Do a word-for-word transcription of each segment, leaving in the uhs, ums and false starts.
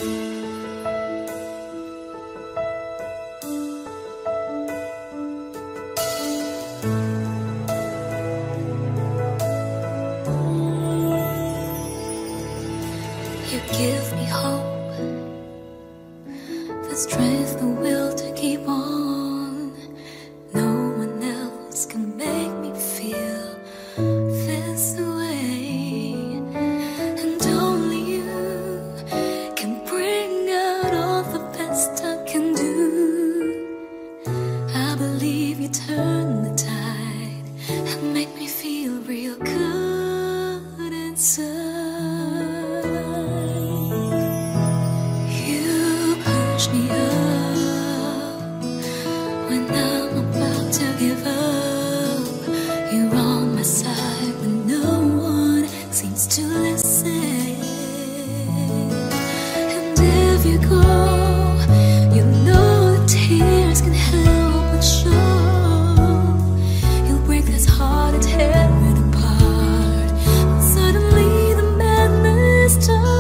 You give me hope, the strength, the will to keep on. No one else can make me feel this way, and only you can bring out all the best I can do. I believe you turn the tide and make me feel real good inside. Me up when I'm about to give up. You're on my side when no one seems to listen. And if you go, you know the tears can help but show. You'll break this heart and tear it apart. And suddenly the madness starts.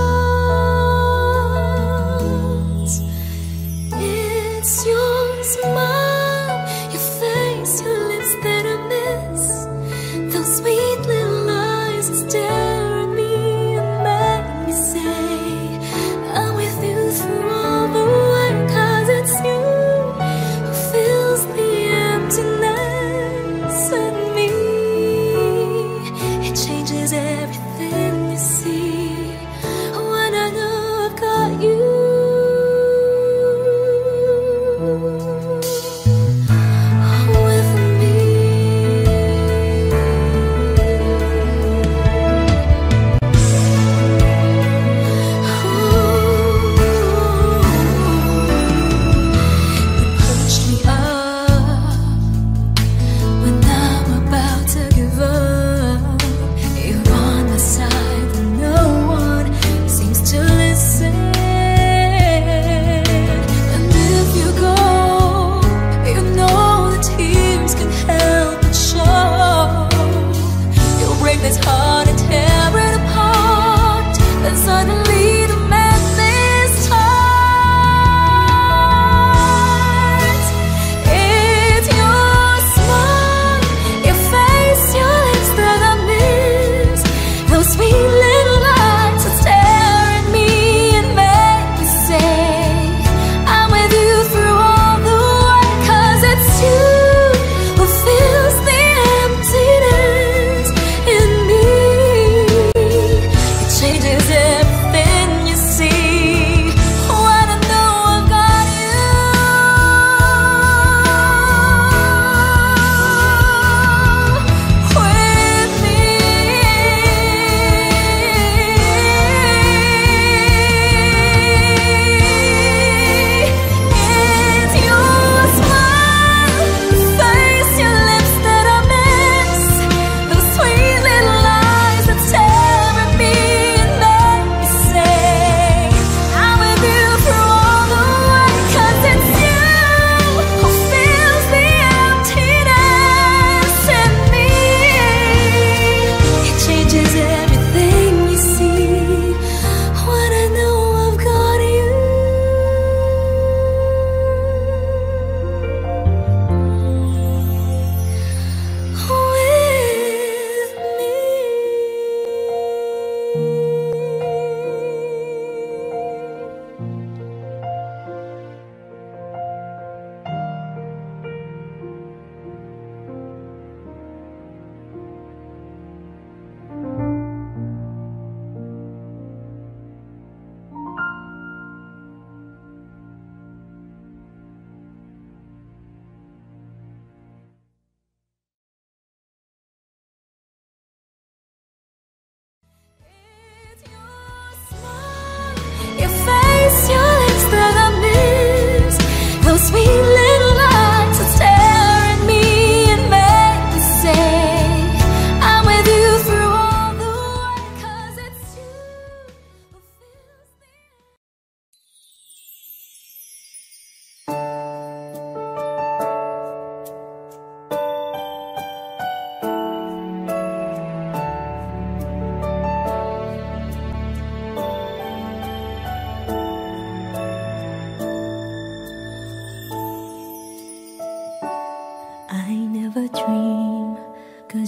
It's your smile, your face, your lips that I miss. Those sweet little eyes that stare at me and make me say, I'm with you through all the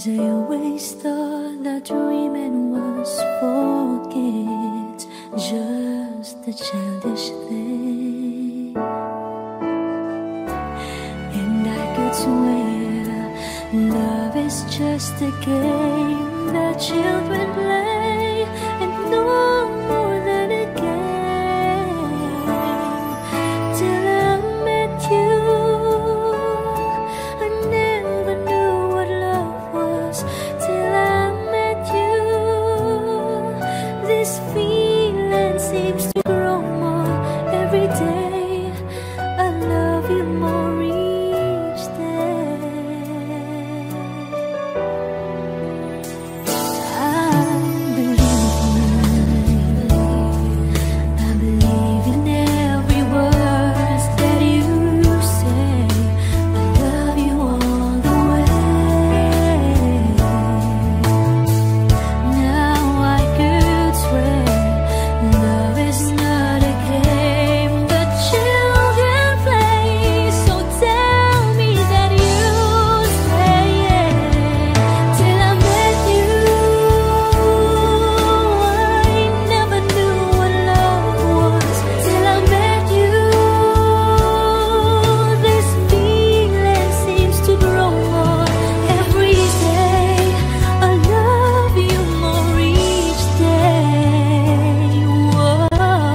'cause I always thought that dreaming was forget, just a childish thing. And I could swear love is just a game that children play, and no more than a game. Till I met you, I never knew what love was. Till I met you, this feeling seems to grow more every day. I love you more each day. I believe, I believe in every word that you say. I love you all the way. Now I could swear love is not a game that children play. So tell me that you stay. Till I met you, I never knew what love was. Till I met you, this feeling seems to grow more every day. I love you more each day. Whoa.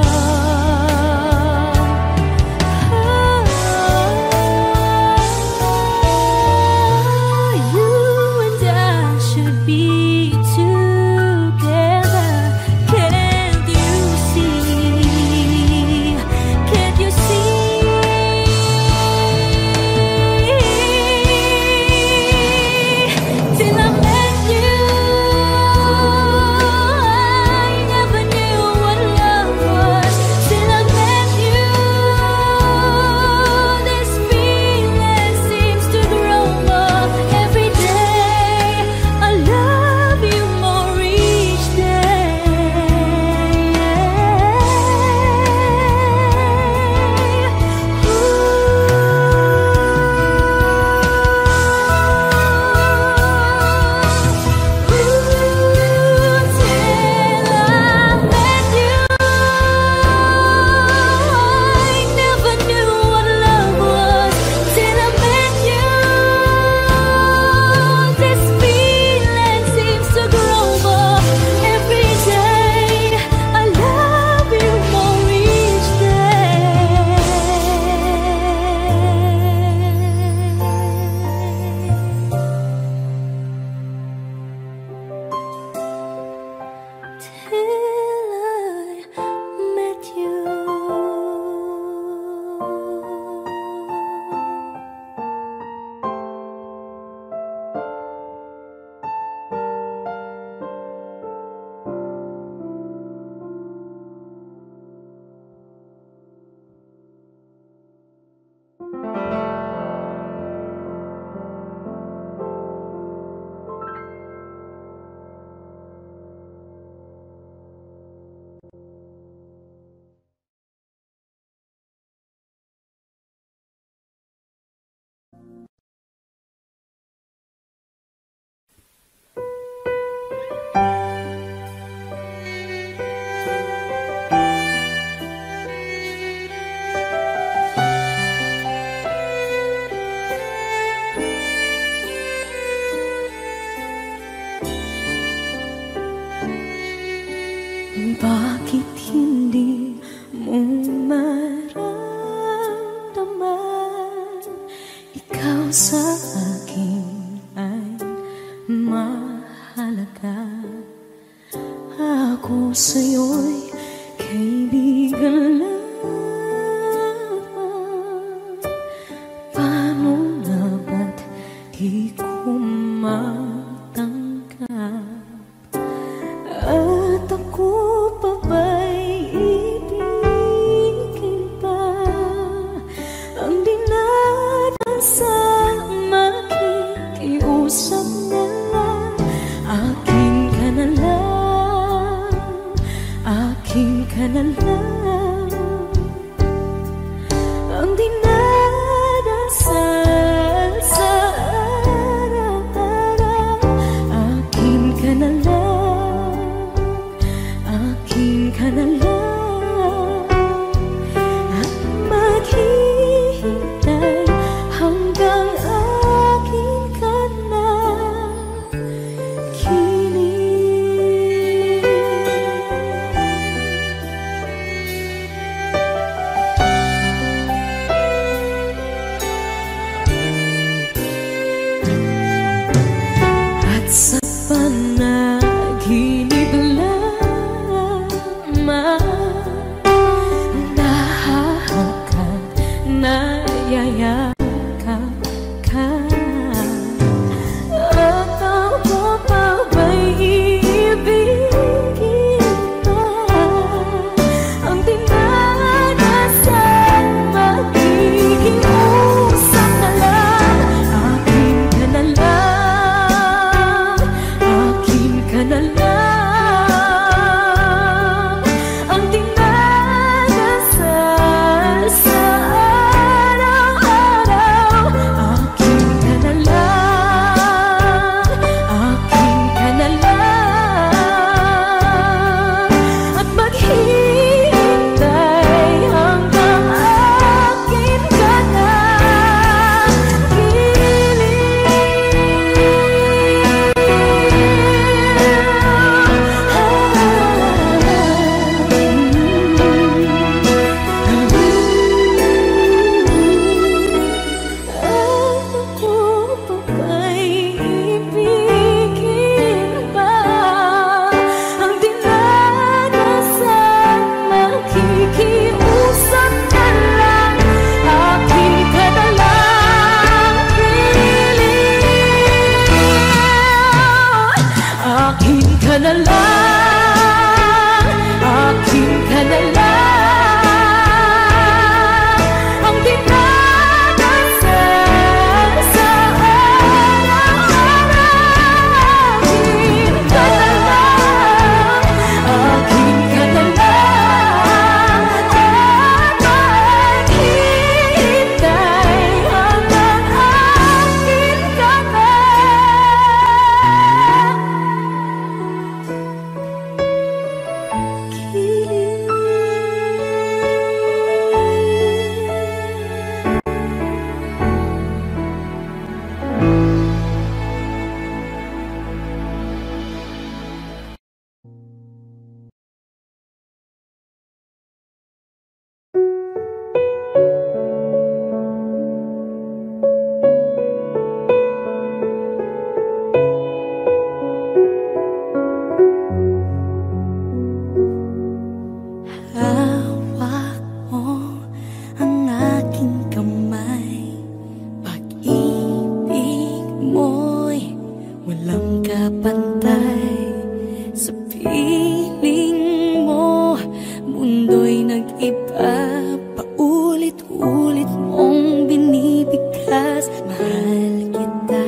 You and I should be together. Can't you see? Can't you see? Till I met you, I never knew what love was. Till I met you, this feeling seems to grow more every day. I love you more each bakit hindi mo maramdaman? Ikaw sa akin ay mahalaga. Ako sa'yo'y kaibigan lamang. Paano nga ba't di ko matanggap? At ako pa ba'y ibigin pa? Ang dinadansang makikiusap na lang. Akin ka na lang, akin ka na lang. Ang dinadansang sa araw-araw akin ka na lang at maghihintay hanggang akin ka na kilig. At sa panaginip lamang nahahangkan, nayayakap ka, at ako pa ba'y iibigin pa? Ang dinadasan, makikiusap na lang. Akin ka na lang, akin ka na lang. Ang dinadasal sa araw-araw. Akin ka na lang, akin ka na lang. At maghihintay hanggang akin ka na ako pa ba'y ibigin pa? Ang dinadasal, makikiusap na lang. Akin ka na lang, kilig. Akin ka na lang, akin ka na lang. Ang dinadasal sa araw-araw. Akin ka na lang, akin ka na lang. At maghihintay hanggang akin ka na kilig. Hawak mo ang aking kamay. Pag-ibig mo'y walang kapantay. Sa piling mo, mundo'y nag-iba. Paulit-ulit mong binibigkas. Mahal kita,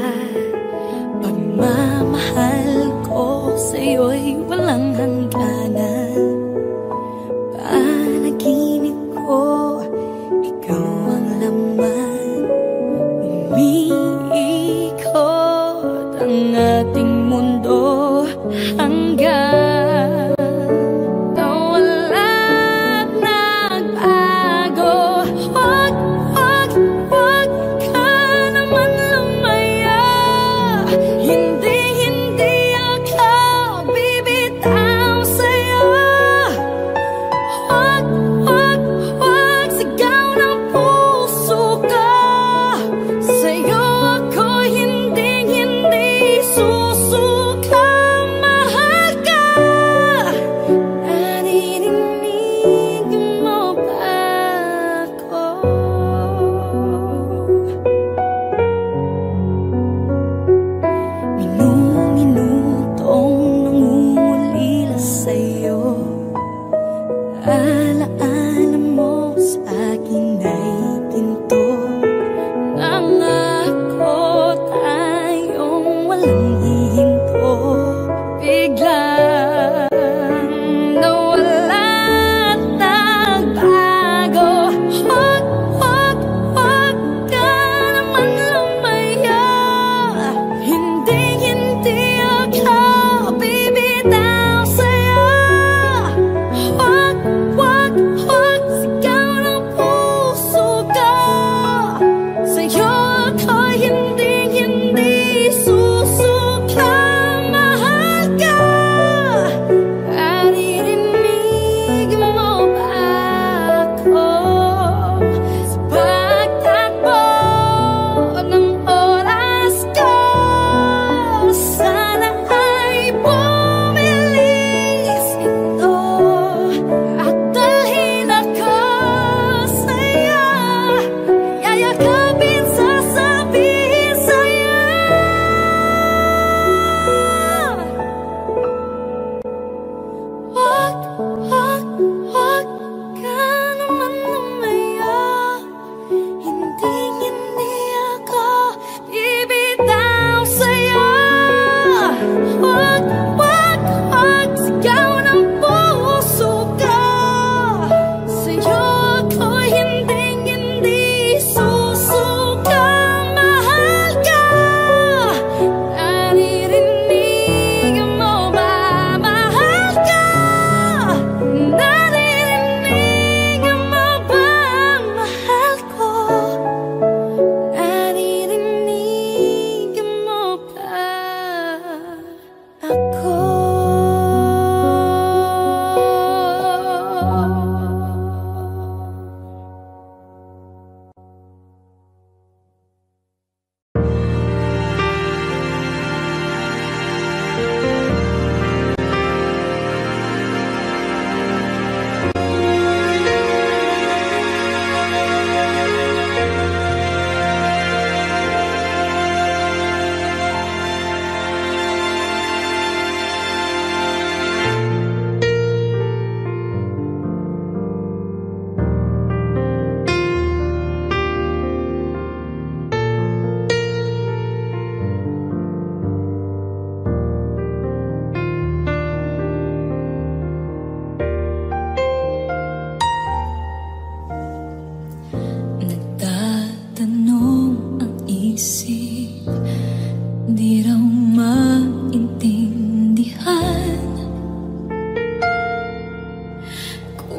pagmamahal ko sa'yo'y walang hangganan. Panaginip ko, ikaw ang laman. Umiikot ang ating mundo hanggang nawala at nag-a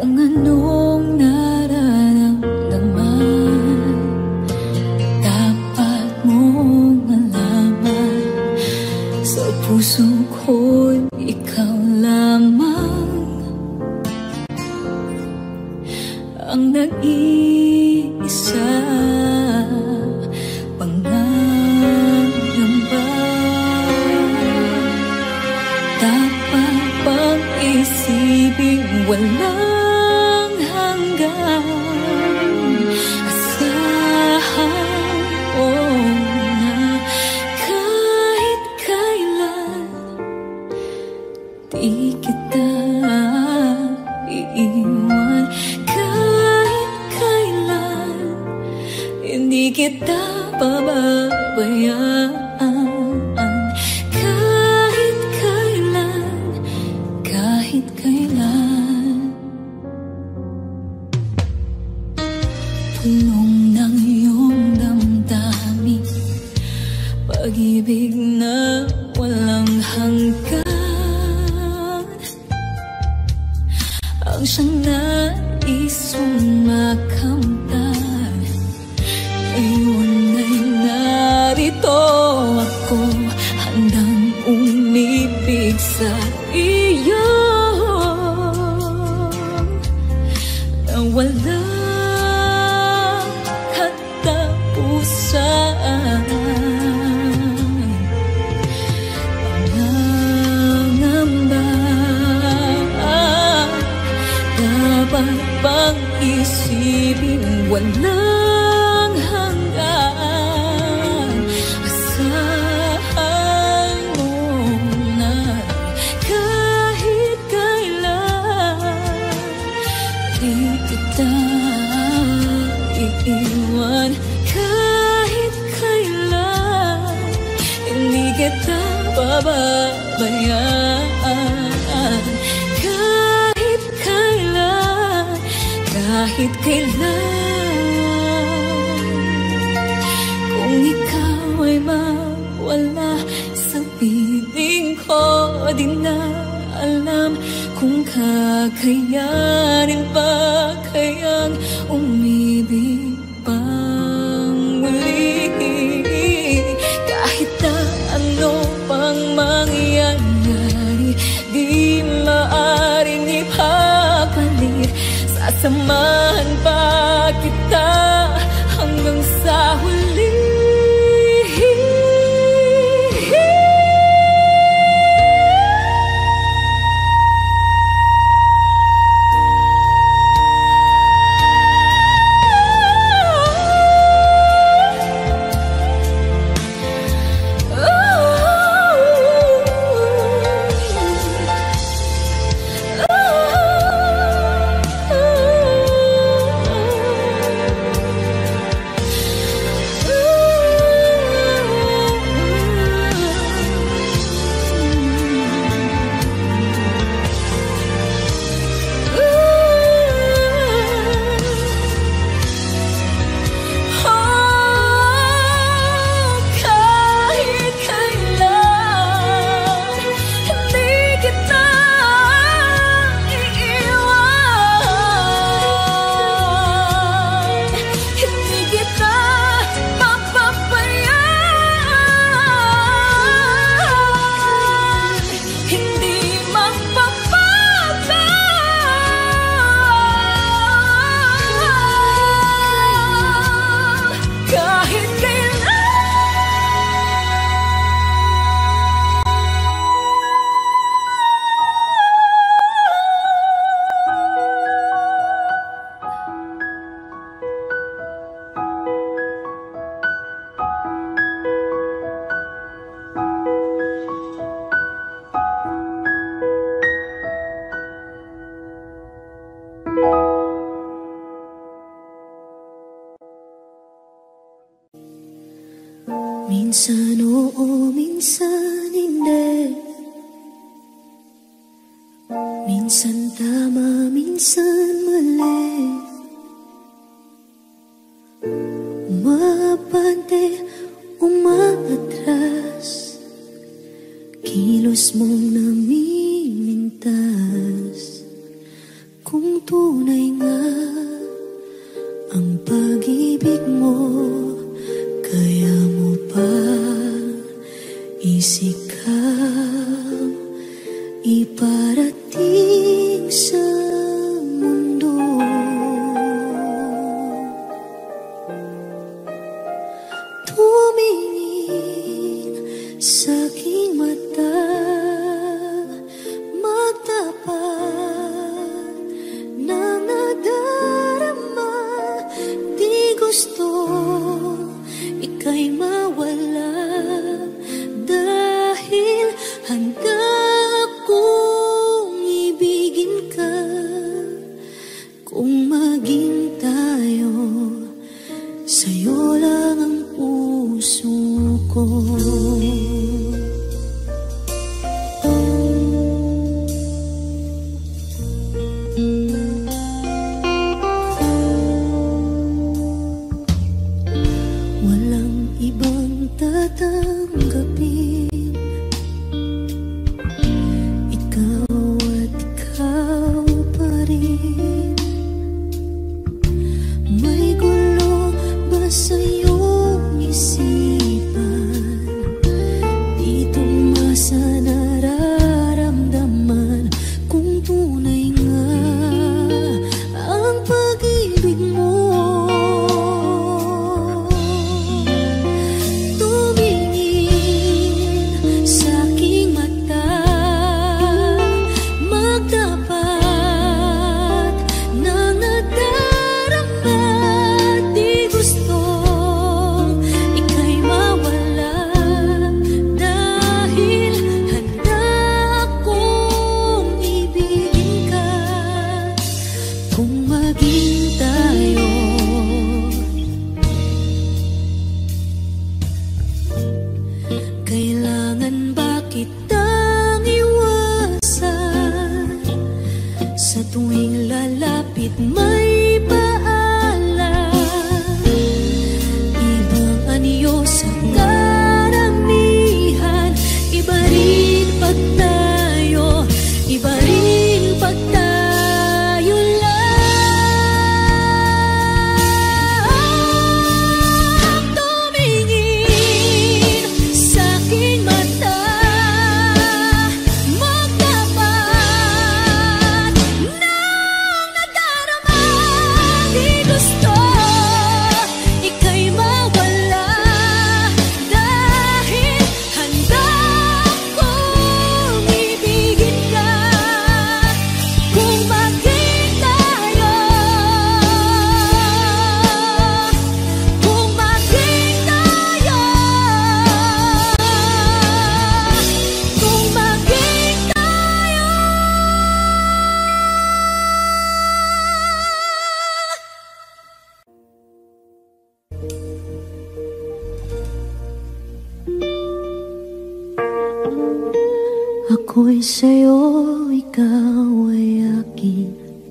kung anong nararamdaman. Dapat mong malaman, sa puso ko'y ikaw lamang ang nag-iisa. Pangangamba, dapat pang isipin walang hanggan. Asahan mo na kahit kailan di kita iiwan. Kahit kailan hindi kita pababayaan. Kahit kailan, kahit kailan. Punong ng iyong damdamin, pag-ibig na walang hanggan, ang siyang nais sumakamtan. Ngayon ay narito ako, handang umibig sa iyo na walang katapusan. Pangangamba, dapat bang isipin walang hanggan. Asahan mo na kahit kailan di kita iiwan. Kahit kailan hindi kita pababayaan. Kahit kailan, kahit kailan. Kung ikaw ay mawala sa piling ko, di na alam kung kakayanin pa kayang umibig pang muli. Kahit na ano pang mangyayari, di maaaring ipapalit. Sasamahan pa kita hanggang sa huli. Minsan oo, minsan hindi. Minsan tama, minsan mali. Umabante, umaatras, kilos mong namimintas. kung tunay nga ang pag-ibig mo, kaya mo pa isikap iparating sa mundo. Tumingin sa aking mata, magtapat na nadarama, di gusto ika'y mawala, dahil handa akong ibigin ka. Kung maging tayo, sa'yo lang ang puso ko. Walang ibang tatanggapin, ikaw at ikaw pa rin. May gulo ba sa iyong isipan? Di tumasa nararamdaman kung tunay nga ang pag-ibig mo. Tumingin sa aking mata, magtapat na nadarama, di gusto ika'y mawala, dahil handa akong ibigin ka. Kung maging tayo, kailangan ba kitang iwasan? Sa tuwing lalapit may paalam, ibang anyo sa karamihan. Iba rin pag tayo, iba rin pag tayo lang. Tumingin sa aking mata, magtapat ng nadarama, di gusto ika'y mawala, dahil handa akong ibigin ka. Kung maging tayo, kung maging tayo, kung maging tayo. Ako'y sa'yo, ikaw ay akin.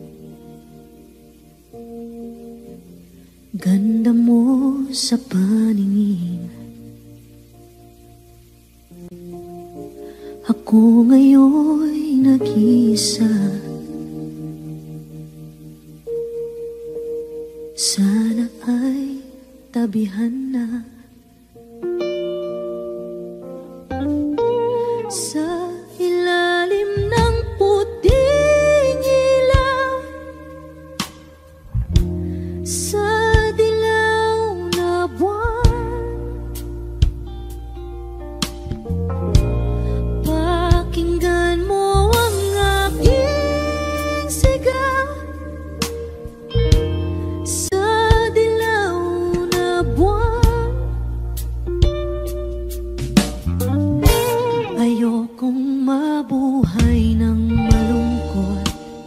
Ganda mo sa paningin. Ako ngayon'y nag-iisa. Sana ay tabihan na sa ilalim ng puting ilaw, sa dilaw na buwan. Pakinggan mo ang aking sigaw, sa dilaw na buwan. Ayokong mabuhay ng malungkot,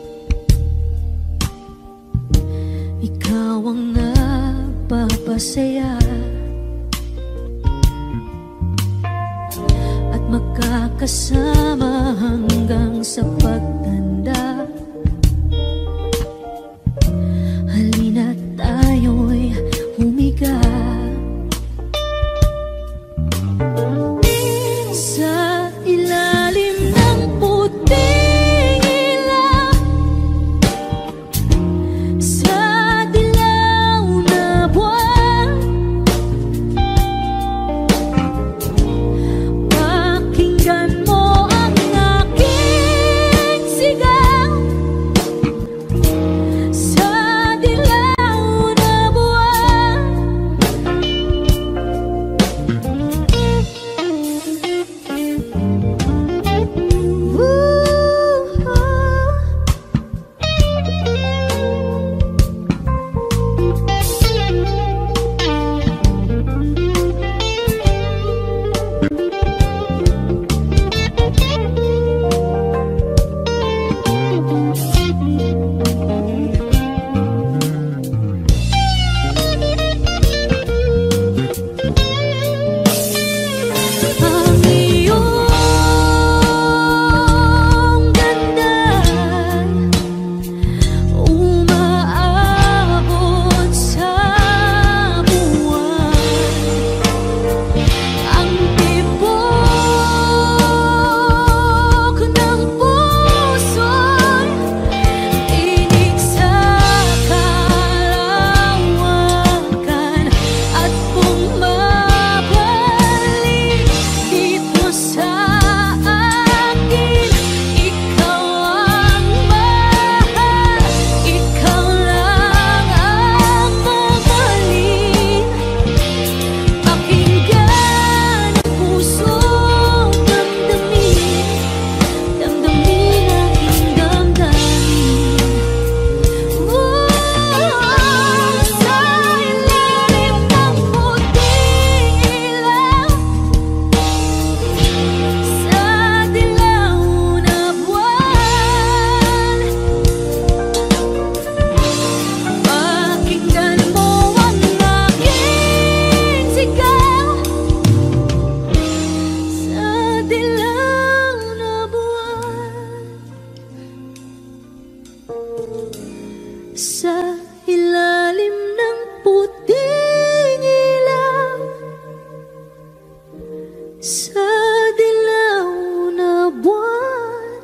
ikaw ang nagpapasaya, at magkakasama hanggang sa pagtanda. Halina't tayo'y humiga sa ilalim ng puting ilaw, sa ilalim ng puting ilaw, sa dilaw na buwan.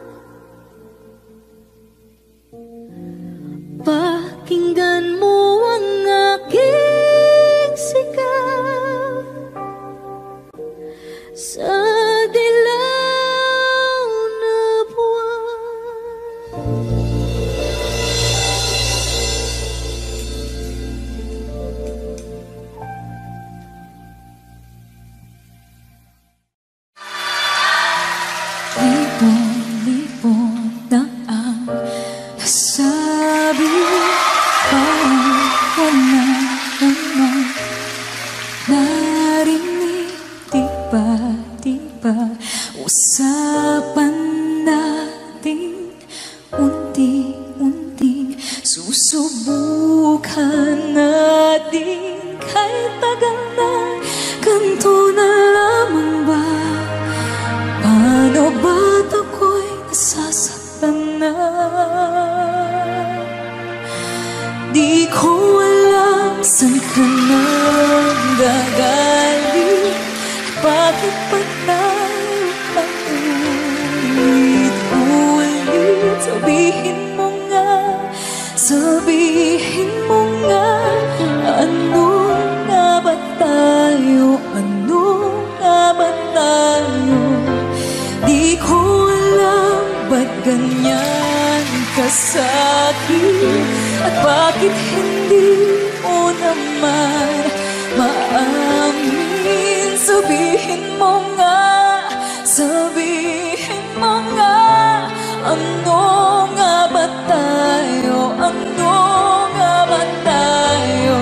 Pakinggan mo ang aking sigaw sa dilaw na buwan. Lipon-lipon na ang nasabi, parang wala naman narinig. Di ba, di ba usapan natin unti-unting susubukan natin kahit tagal na. Ganto na lamang ba? Paano ba't ako'y nasasaktan na? Di ko alam saan ka nang gagaling, bakit pa tayo paulit-ulit? Sabihin mo nga, sabihin mo nga, ano nga ba tayo? Ano nga ba tayo? Di ko alam ba't ganyan ka sa'kin, at bakit hindi mo naman maamin? Sabihin mo nga, sabihin mo nga, ano nga ba tayo? Ano nga ba tayo?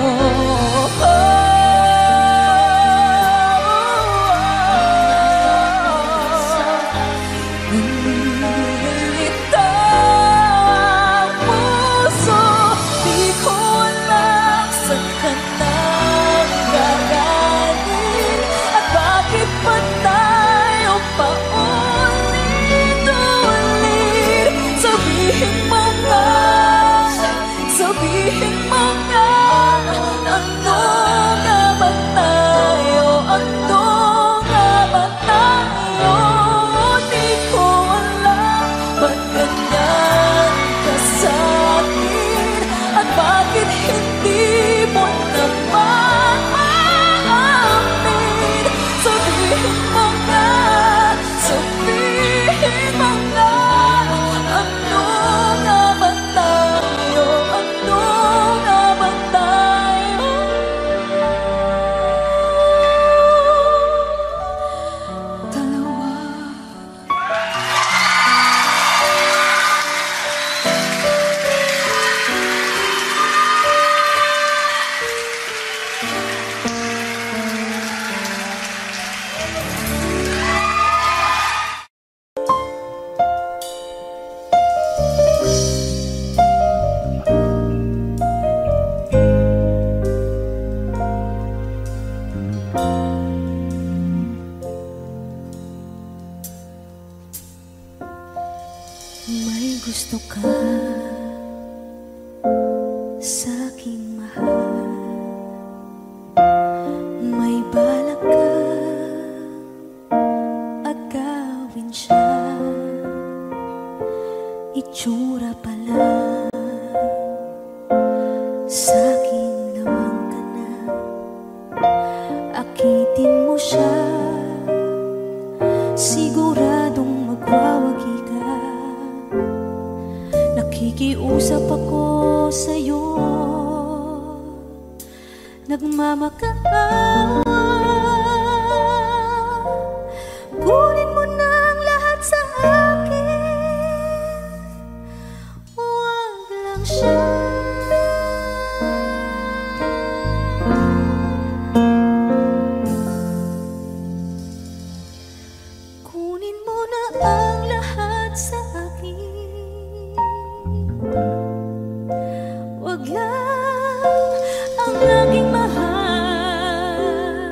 Sabihin mo nga, ano nga ba tayo? Ano nga ba tayo? Di ko alam ba't ganyan ka sa'kin, at bakit hindi mo naman maamin? Sabihin mo nga, sabihin mo nga, ano nga ba tayo? Ano nga ba tayo? Dalawa. May gusto ka sa'king mahal, may balak ka agawin siya. Itsura pa lang sa'king naman ka na, akitin mo siya, siguradong magwawagi ka. Nakikiusap ako sa'yo, nagmamakaawa. Kunin mo na ang lahat sa akin, huwag lang siya. Kunin mo na ang lahat sa akin, wag lang ang aking mahal.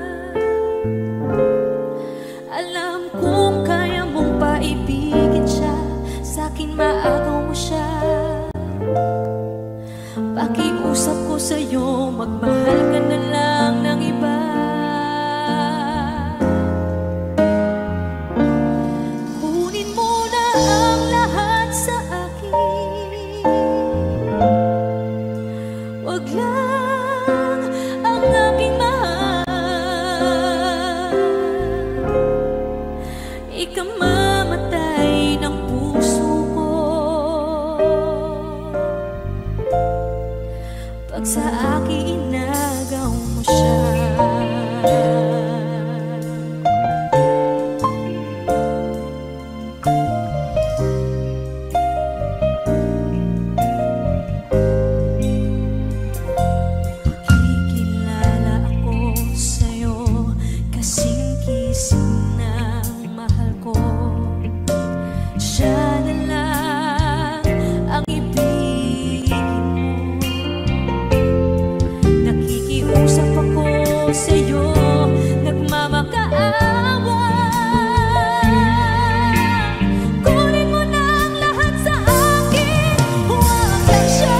Alam kong kaya mong paibigin siya, sa'kin maagaw mo siya. Pakiusap ko sa'yo, magmahal ka na lang ng iba. Kunin mo na ang lahat sa akin, wag lang ang aking mahal. Ikamamatay ng puso ko pag sa akin inagaw mo siya. Kikilala ako sa'yo, kasing-kising ng mahal ko. Siya na lang ang ibigin mo. Nakikiusap ako sa'yo, nagmamakaawa. Kunin mo na ang lahat sa akin, huwag lang siya.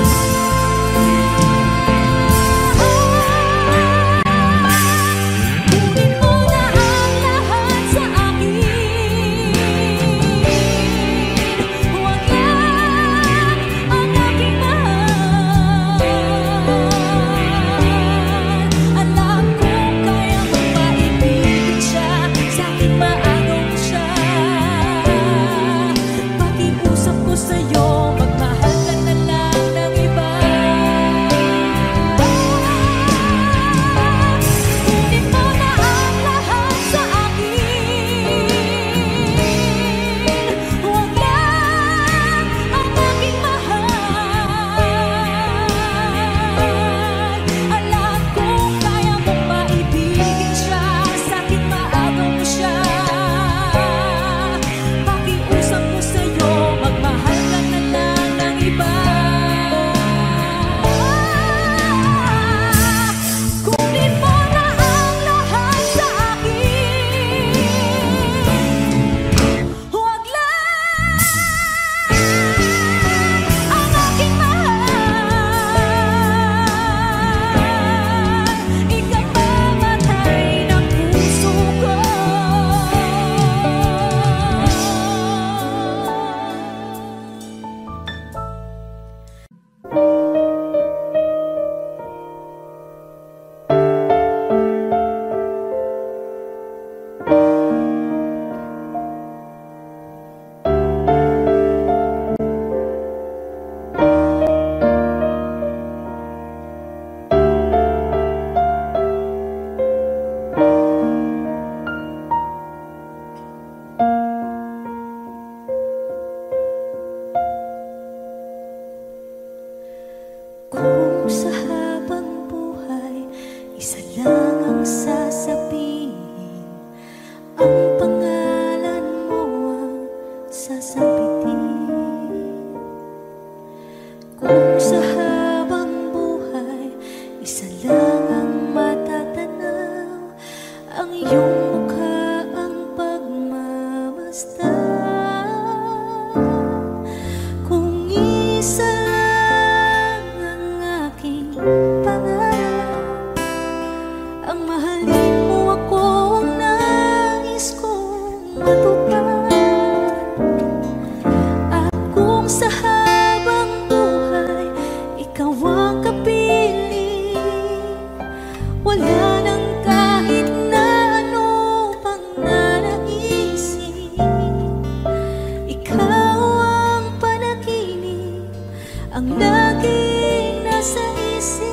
Kunin mo na ang lahat sa akin, huwag lang ang aking mahal. Alam ko kaya mo maibigin siya, sa'kin maagaw mo siya. Pakiusap ko sa'yo, magmahal ka na lang ng iba. Kunin mo na ang lahat sa akin, huwag lang ang aking mahal. Alam ko kaya mo maibigin siya, sa'kin maagaw mo siya. Pakiusap ko sa'yo, magmahal ka na lang ng iba. Kunin mo na ang lahat sa akin, huwag lang ang aking mahal. Ikamamatay ng puso ko. Kung sa habang buhay isa lang ang sasabihin, ang pangalan mo ang sasampitin. Kung sa habang buhay isa lang ang matatanaw, ang iyong mukha ang pagmamasdan. Kung isa lang ang aking pangalan, ang mahalin mo ako ang nais kong matupad. At kung sa habang buhay ikaw ang kapiling, wala nang kahit na ano pang nanaisin. Ikaw ang panaginip, ang laging nasa isip.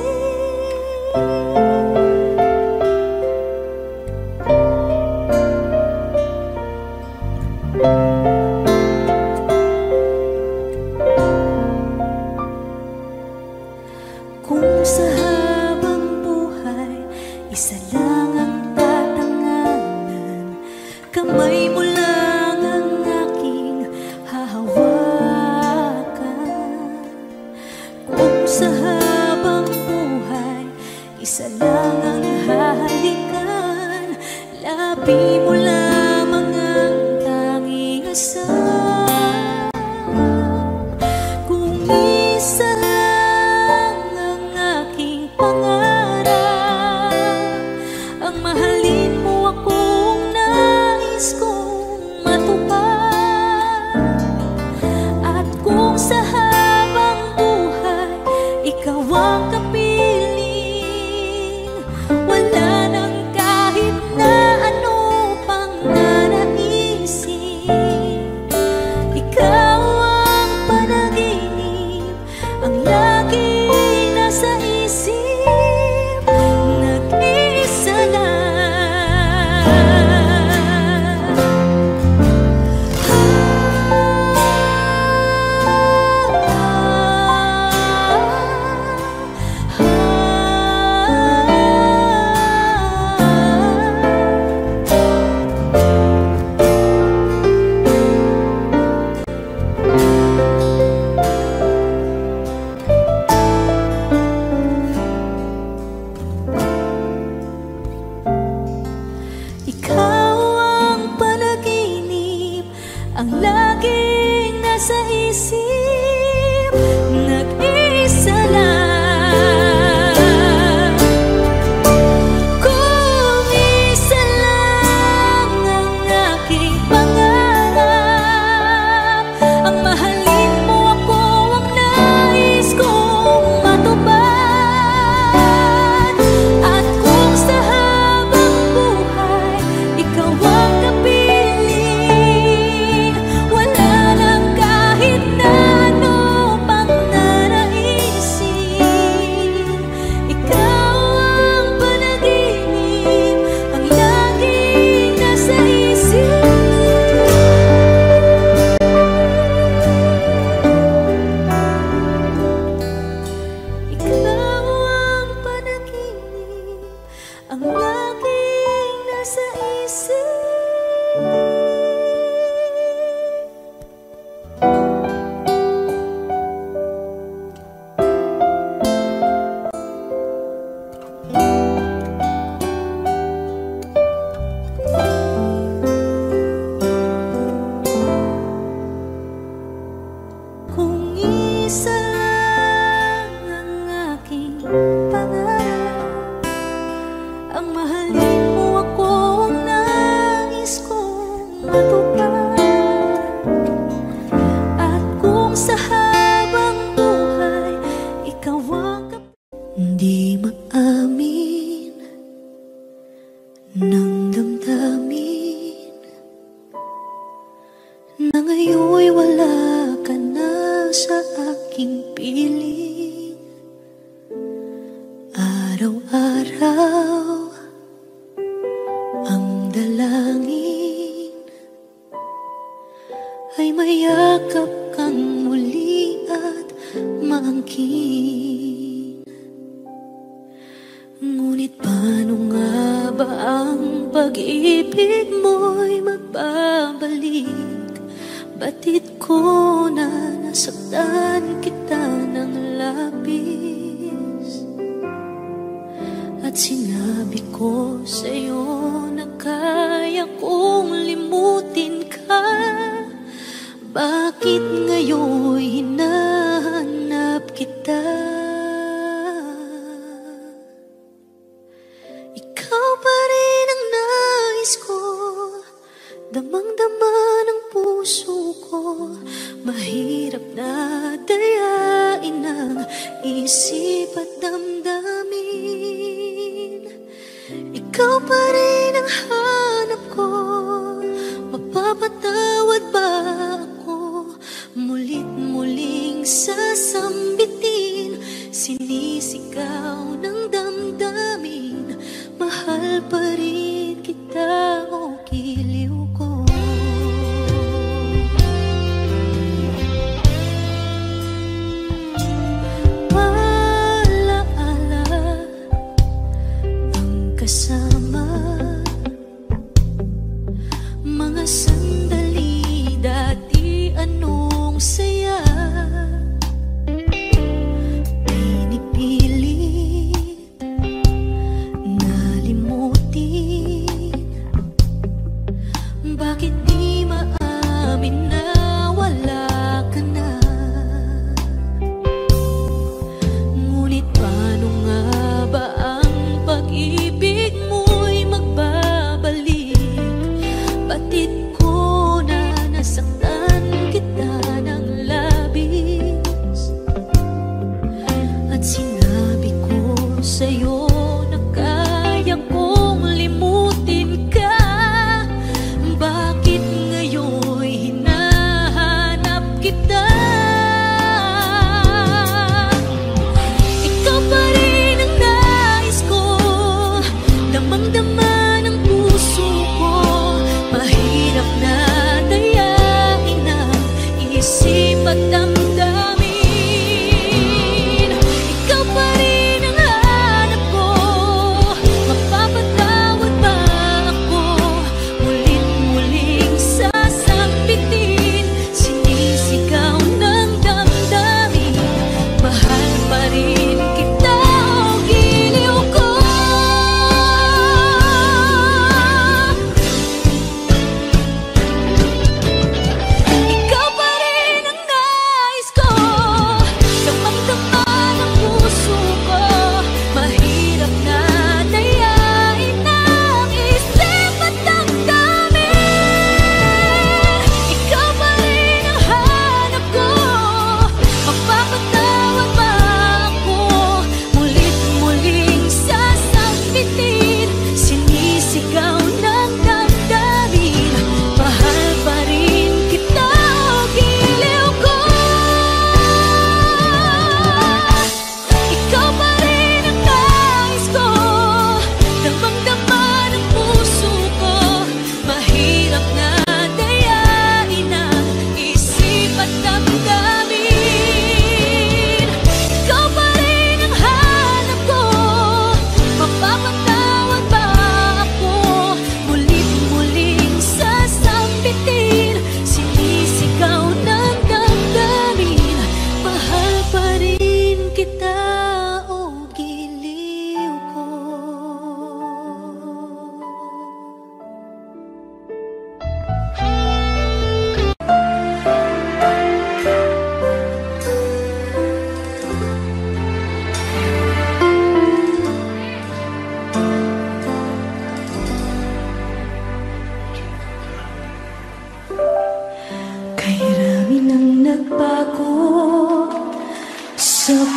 Kung sa habang buhay isa lang ang tatanganan, kamay mo lang ang aking hahawakan. Kung sa habang buhay isa lang ang hahalikan, labi mo lamang ang tanging asal. Kung isa lang ang laging nasa isip, nag-iisa lang. Ikaw ang panaginip, ang laging nasa isip, nag-iisa lang. Kung isa lang ang aking pangarap, ang mahalin mo ako ang nais kong matupad. At kung sa habang buhay ikaw ang kapiling, wala nang kahit na ano pang naraisin. Ikaw ang panaginip, ang laging nasa isip. Ikaw ang panaginip, ang laging nasa isip. Kung isa lang ang aking pangarap, ang mahalin mo ako ang nais kong matupad. At kung sa habang buhay ikaw ang kap- Di maamin ng damdamin na ngayon'y wala ka na sa aking piling. Araw-araw ang dalangin ay mayakap kang muli at maangkin. Ngunit paano nga ba ang pag-ibig mo'y magbabalik? Batid ko na nasaktan kita ng labis, at sinabi ko sa'yo na kaya kong limutin ka. Bakit ngayon'y hinahanap kita? Ikaw pa rin ang nais ko, damang-dama ng puso ko. Mahirap na dayain ang isip at damdamin. Ikaw pa rin ang hanap ko, mapapatawad ba ako? Mulit-muling sasambitin, sinisigaw ng damdamin. Mahal pa rin kita, o giliw ko. Alaala ang kasama, mga sandali dati anong saya.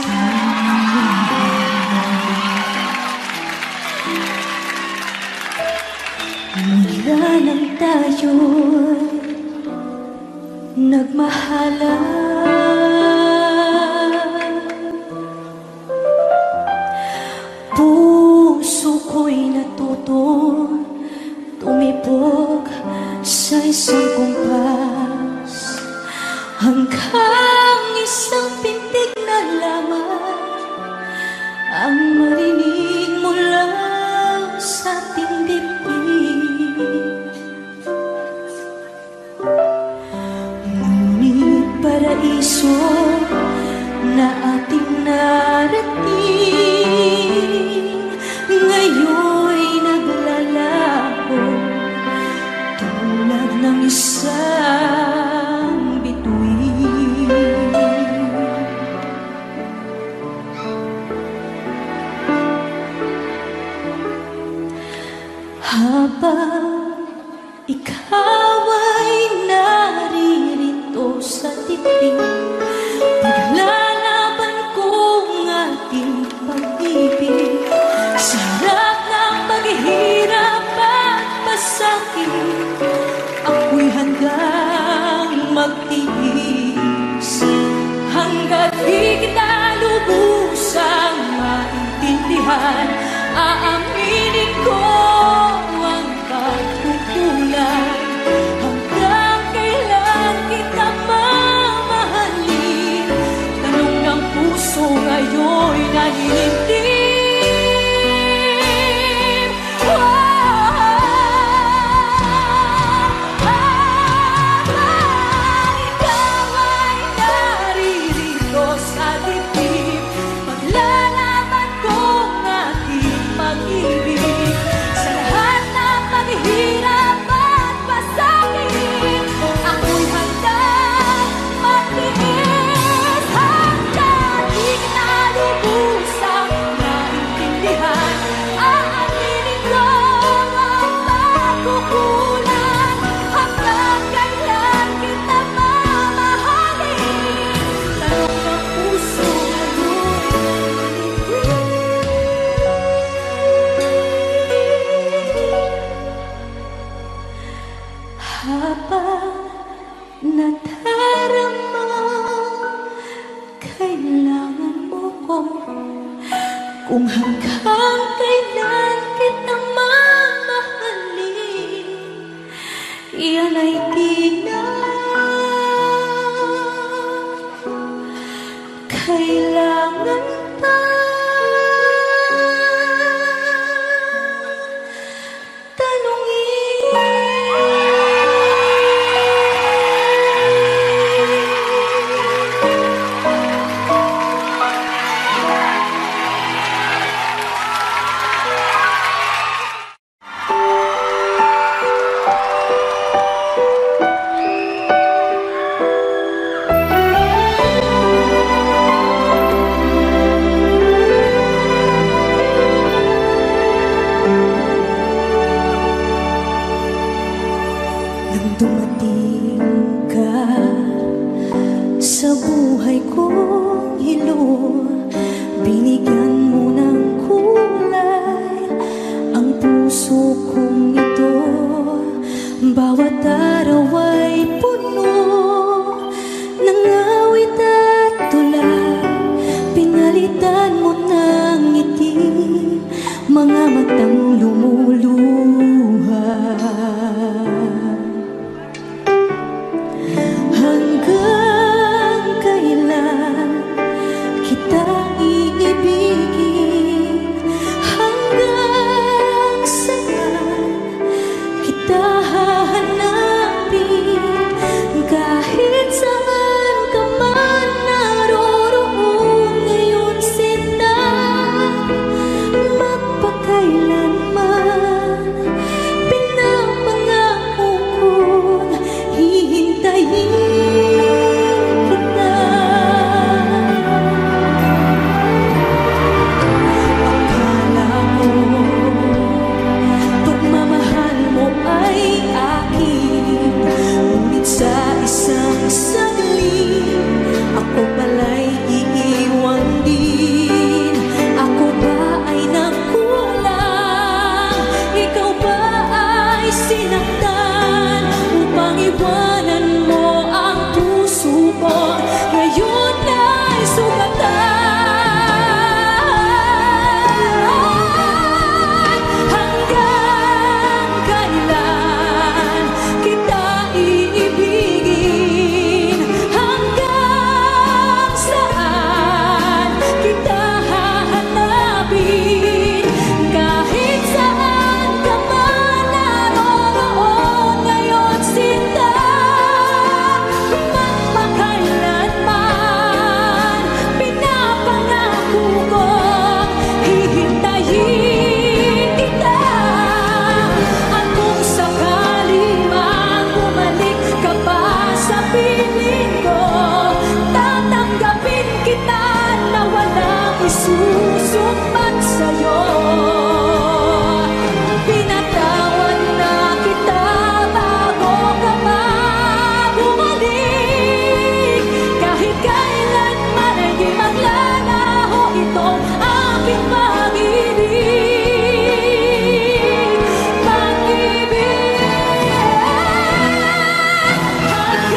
Mula nang tayo'y nagmahalan, puso ko'y natuto tumibok sa isang kumpas, hanggang isang pintig na lamang ang marinig mula sa ating dibdib. Ngunit paraiso na ating narating ngayon'y naglalaho tulad ng isang bituin. Habang ikaw ay naririto sa dibdib, paglalaban ko ang ating pag-ibig. Sa harap ng paghihirap at pasakit, ako'y handang magtiis hanggat di kita lubusang maintindihan. Aaminin ko ang pagkukulang, hanggang kailan kita mamahalin. Tanong ng puso ngayon'y naninindig. Habang nadarama, kailangan mo ko, kung hanggang kailan kita mamahalin, iyan ay di na kailangan pa tanungin. Dumating ka sa buhay kong hilo, binigyan mo ng kulay ang puso kong ito. Bawat araw ay puno ng awit at tula, pinalitan mo ng ngiti mga matang lumuluha. Hanggang kailan kita iibigin? Hanggang saan kita hahanapin? Kahit saan ka man naroroon ngayon, sinta magpakailan. ako'y susumbat sa'yo. Pinatawad na kita bago ka bumalik. Kahit kailanman ay di maglalaho itong aking pag-ibig. Pag-ibig hanggang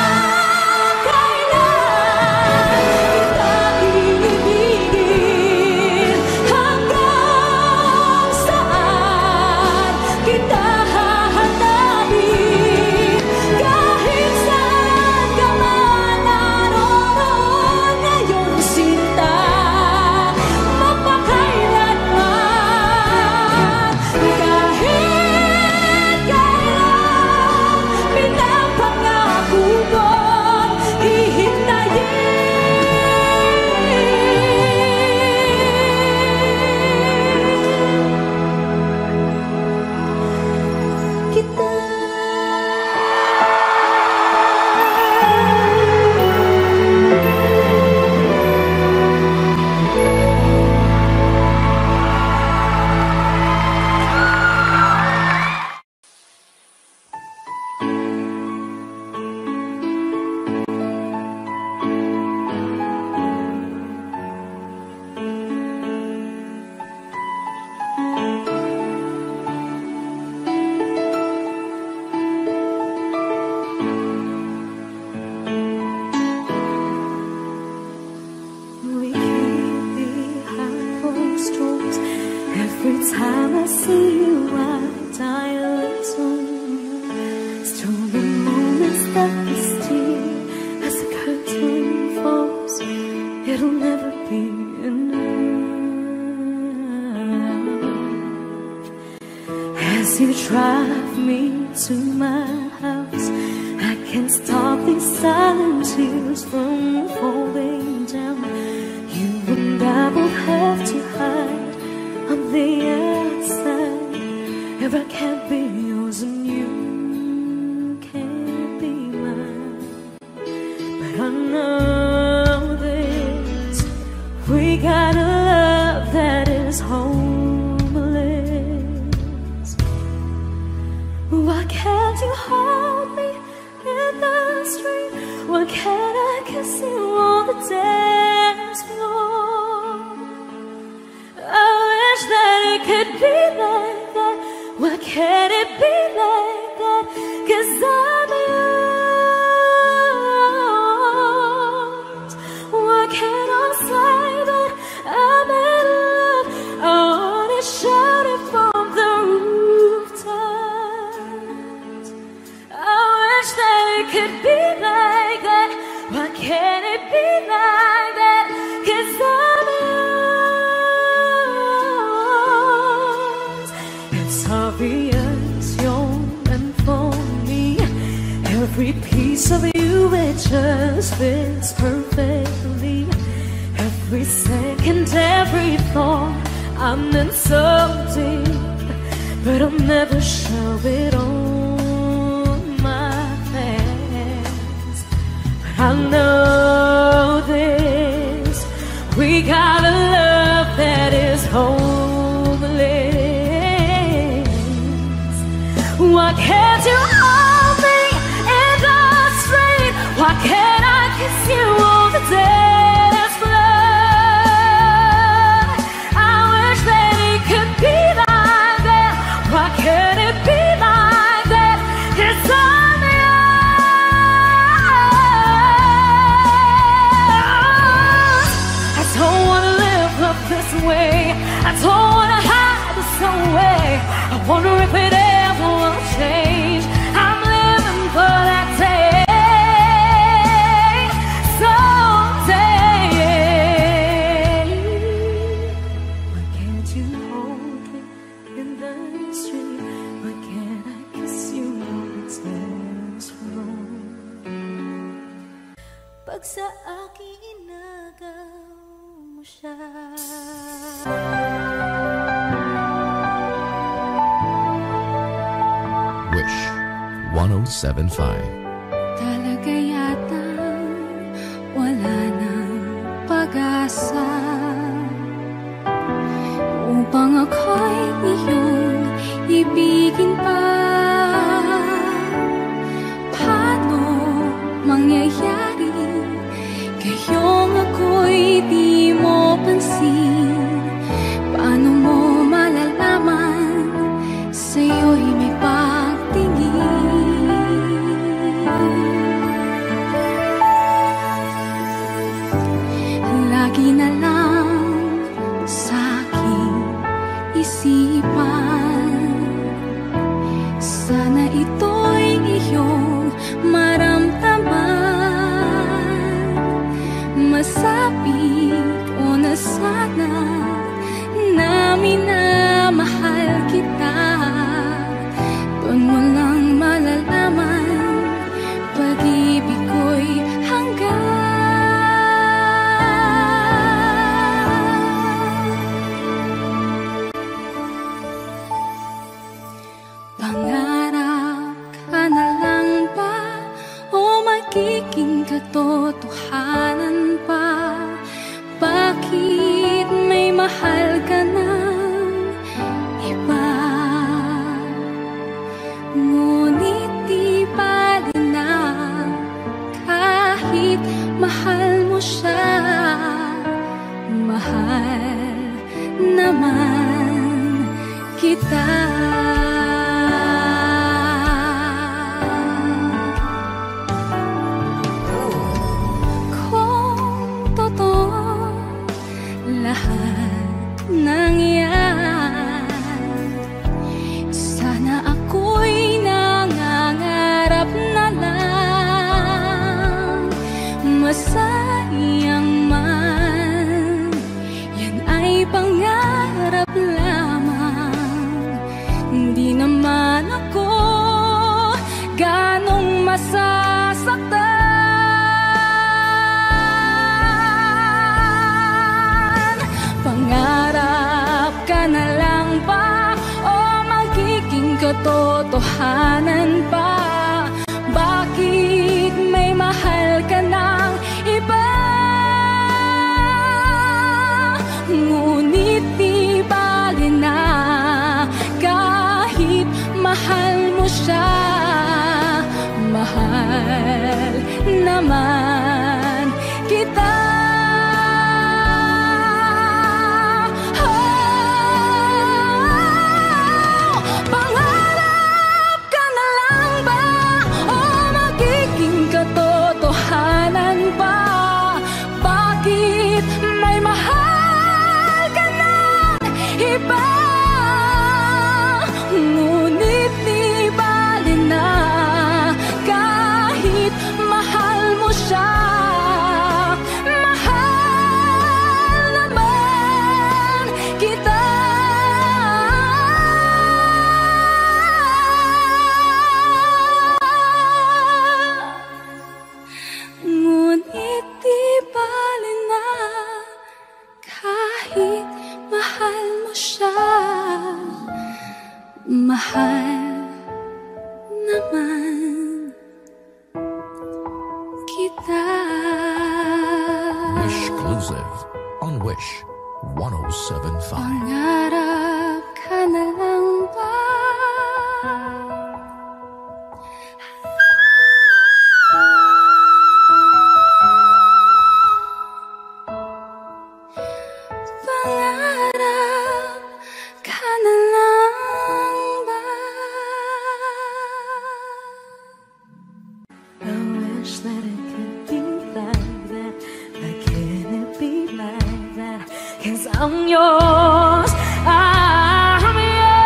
kailan kita iibigin, hanggang saan kita hahanapin. Kahit saan ka man naroon ngayon, sinta, mapakailanman. Kahit kailan pinapangako ko't hihintayin kita. We keep behind closed doors. Every time I see you, I die a little. Still the moments that we steal as the curtain falls. It'll never be enough. As you drive me to my house, I can't stop these silent tears from falling down. You and I both have to hide on the outside. If I can't be yours and you can't be mine, but I know this, we got a love that is homeless. Why can't you hold me in the street? Why can't I kiss you on the dance floor? I wish that it could be like that. Why can't it be like that? 'Cause I'm yours. Why can't I say that I'm in love? I wanna shout it from the rooftops. I wish that it could be like that. Why can't it be like that? 'Cause I'm yours. It's obvious you're meant for me. Every piece of you, it just fits perfectly. Every second, every thought, I'm in so deep, but I'll never show it on my face. But I know this, we got a love that is homeless. Why can't you hold me in the street? Why can't I kiss you on the dance floor? I wish that it could be like that. Why can't it be like that? 'Cause I'm yours. I don't wanna live up this way. I don't wanna hide this away. I wonder if it ever will change. I'm living for that day, someday. Why can't you hold me in the street? Why can't I kiss you on the dance floor? Pag sa akin inagaw mo siya. Wish one oh seven point five. Talaga yata wala nang pag-asa. ibigin pa? Paano mangyayari ngayong ako'y di mo pansin? Paano mo malalaman sa'yo'y may pagtingin? Lagi na lang sa'king isipan, sana ito'y iyong maramdaman. Masapit o na sana na minamahal kita. Doon mo lang malalaman pag-ibig ko'y hanggang. Pangarap ka na lang ba o magiging katotohanan pa? Bakit may mahal ka ng iba? Ngunit di bali na kahit mahal mo siya. Mahal naman kita. Lahat ng yan, sana ako'y nangangarap na lang. Masayang man, yan ay pangarap lamang. Hindi naman ako ganong masasaktan. Pangarap ka na lang ba o magiging katotohanan pa? Bakit may mahal ka ng iba? Ngunit di bali na kahit mahal mo siya. Mahal naman kita. Ngunit di bali na kahit mahal mo siya. Mahal naman kita. Ngunit di bali na kahit mahal mo siya. Mahal naman kita. Wish Exclusive on Wish one oh seven point five. Pangarap ka na lang ba? Pangarap ka na lang ba? I wish that it could be like that. Why can't it be like that? 'Cause I'm yours, I'm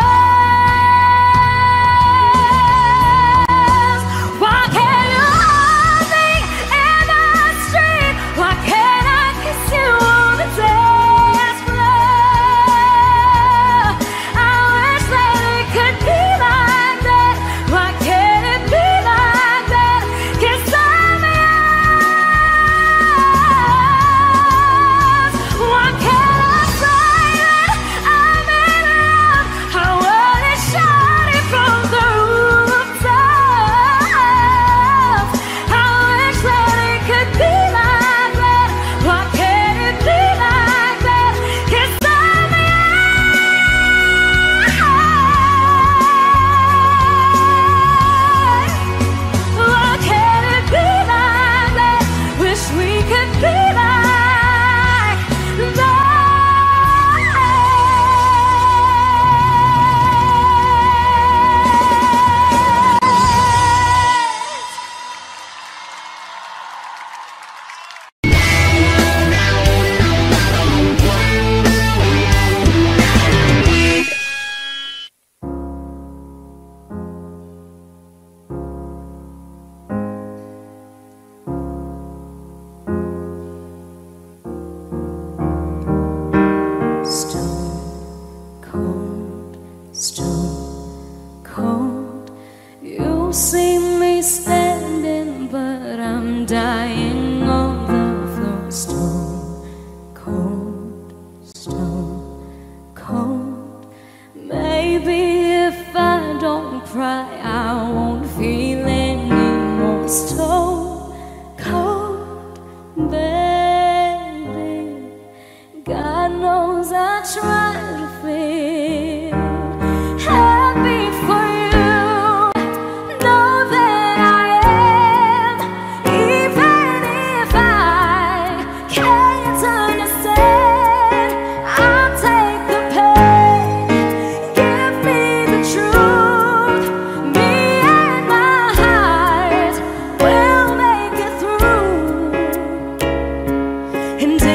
yours. Why can't you hold me in the street? Why can't I kiss you on the dance floor? I wish that it could be like that. Why can't it be like that? 'Cause I'm yours. Why can't I say that those I try to feel happy for you. Know that I am, even if I can't understand. I'll take the pain, give me the truth. Me and my heart will make it through. And if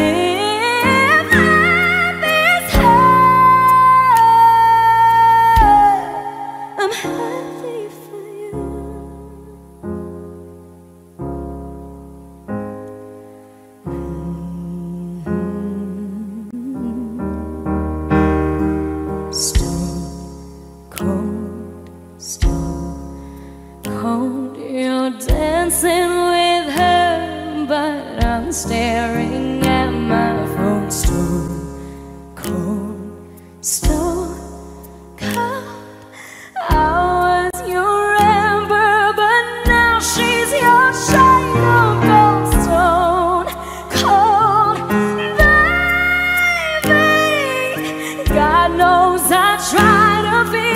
life is hard, I'm happy for you. Stone cold, stone cold. You're dancing with her, but I'm staring at my phone. Stone cold, stone cold. I was your amber, but now she's your shade of gold. Stone cold, baby. God knows I try to be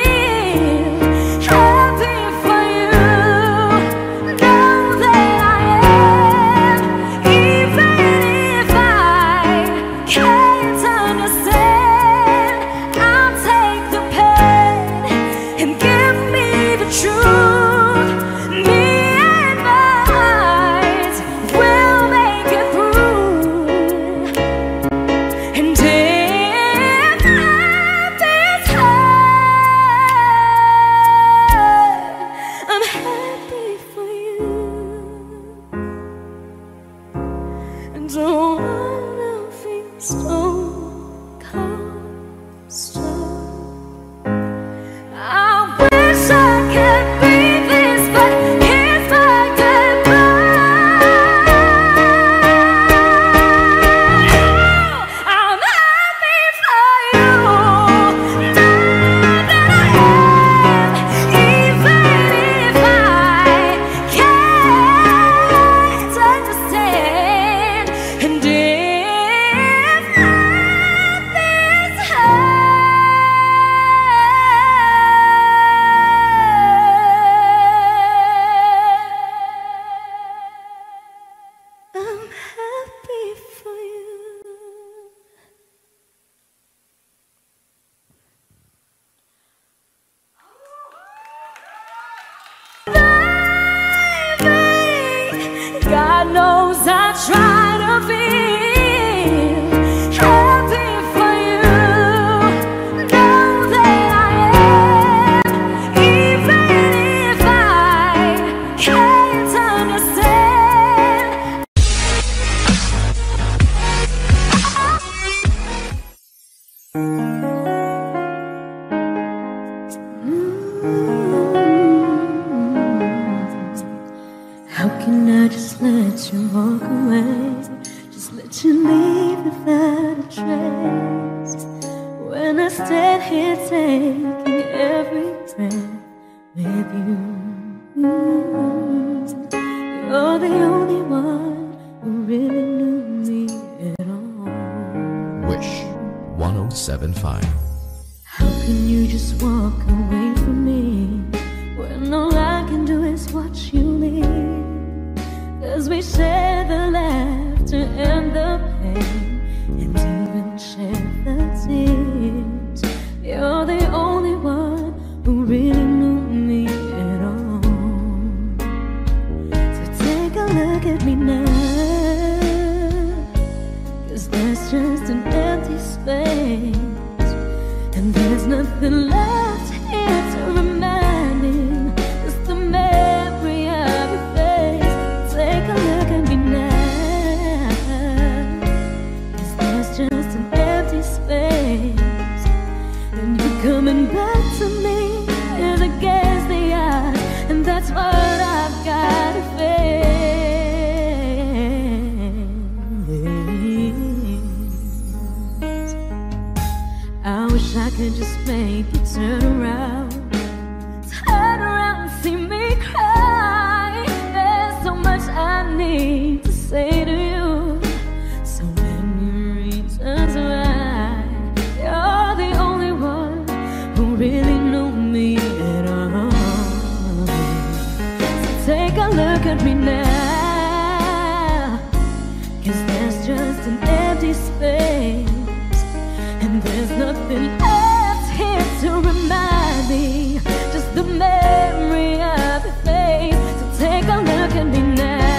happy for you. Know that I am, even if I can't understand. I'll take the pain and give me the truth. Me and my eyes will make it through. And if life is hard, I'm happy for you. And don't wanna feel stone cold, stone. I wish I could be this, but here's my goodbye. I'm happy for you. Know that I am, even if I can't understand. And if life is hard, I'm happy for you. Baby, God knows I try to be happy for you. Know that I am, even if I can't understand. How can I just let you walk away? Just let you leave without a trace. When I stand here taking every breath with you. You're the only one who really knew me at all. Wish one oh seven point five. How can you just walk away from me when all I can do is watch you leave? 'Cause we share the laughter and the pain, and even share the tears. You're the only one who really knew me at all. So take a look at me now, 'cause there's just an empty space, and there's nothing left here to remind me. Just the memory of your face. Take a look at me now, 'cause there's just an empty space, and you're coming back to me as against the odds, and that's what I've got to face. I wish I could just make you turn around, turn around and see me cry. There's so much I need to say to you, so many reasons why at me now, 'cause there's just an empty space, and there's nothing left here to remind me, just the memory of your face. So take a look at me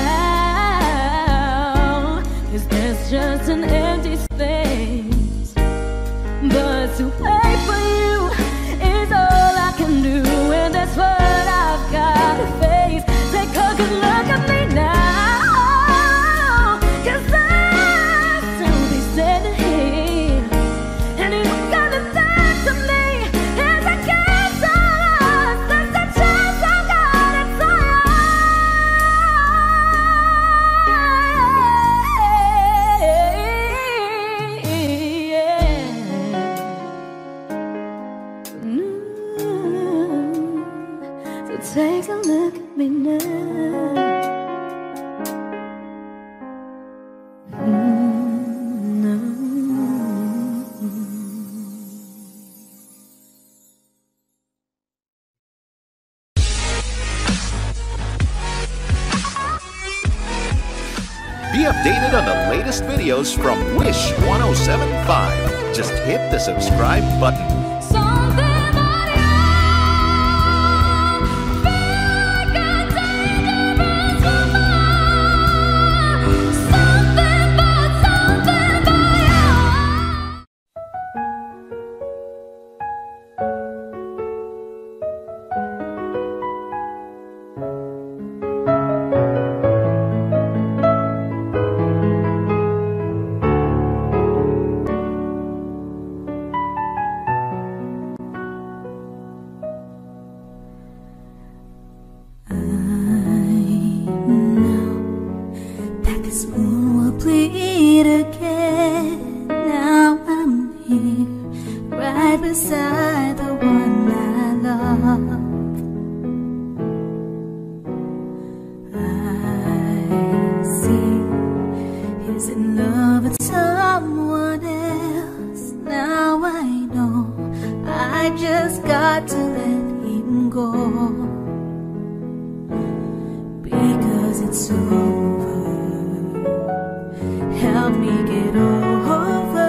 now, 'cause there's just an empty space. But to wait for you is all I can do, and that's what I've got to face. Take a good look at me now, 'cause I'll still be standing here, and you gotta think to me as I get lost. That's the chance I got, it's take a look at me now. Mm, no. Be updated on the latest videos from Wish one oh seven point five. Just hit the subscribe button. Beside the one I love, I see he's in love with someone else. Now I know I just got to let him go, because it's over. Help me get over.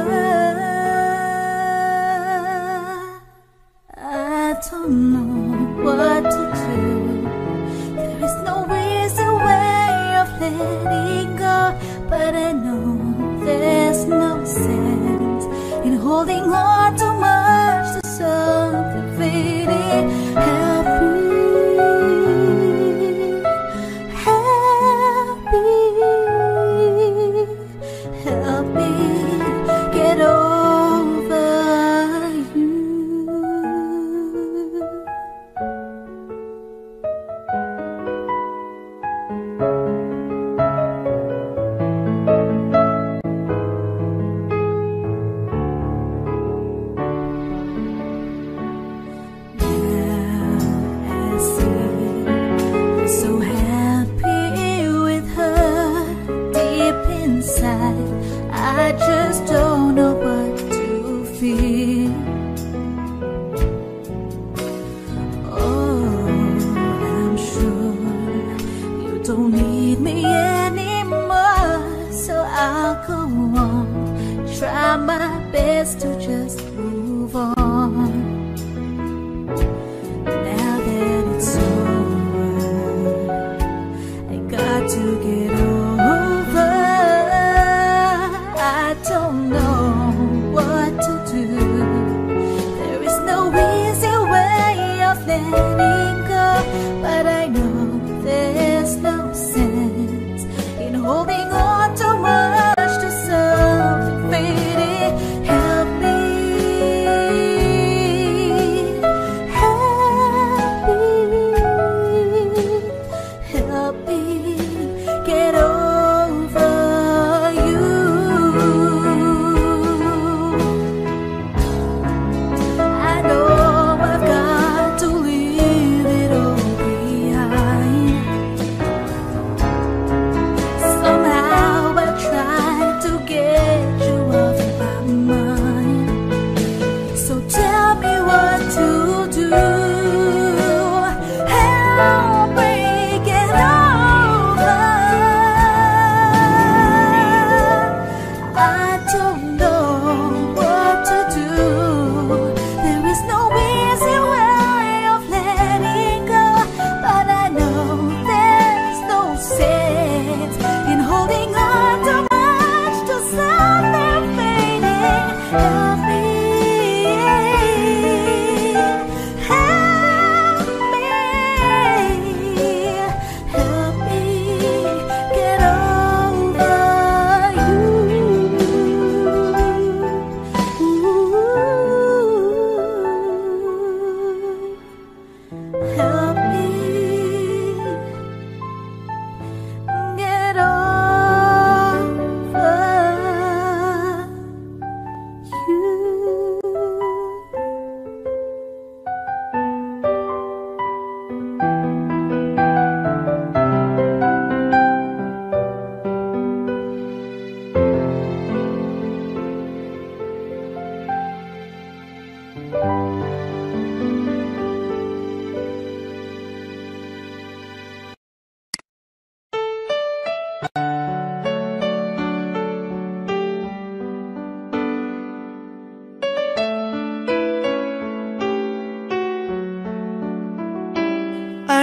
I don't know what to do. There is no easy way of letting go, but I know there's no sense in holding on too much to something fading. Help me, help me, help me get over you.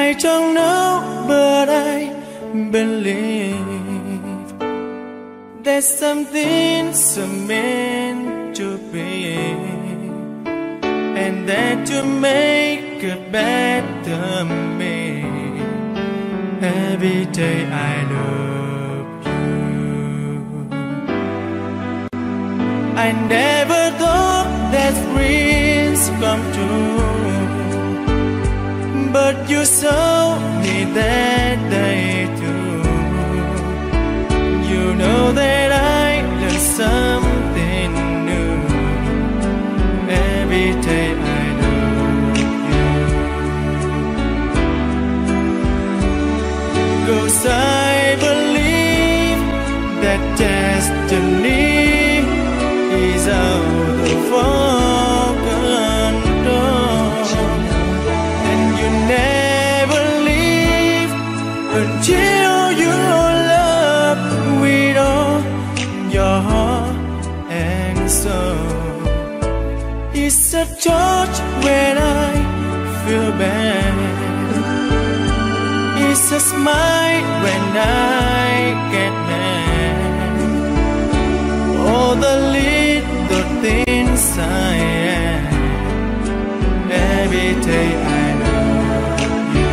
I don't know, but I believe there's something so meant to be, and that to make a better me. Every day I love you. I never thought that dreams come true, but you saw me that day too. You know that I learned something new. Every day I love you. 'Cause I believe that destiny is out of our control, and you never leave until you love with all your heart and soul. It's a touch when I feel bad, it's a smile when I get mad. All the little things I am. Every day I love you.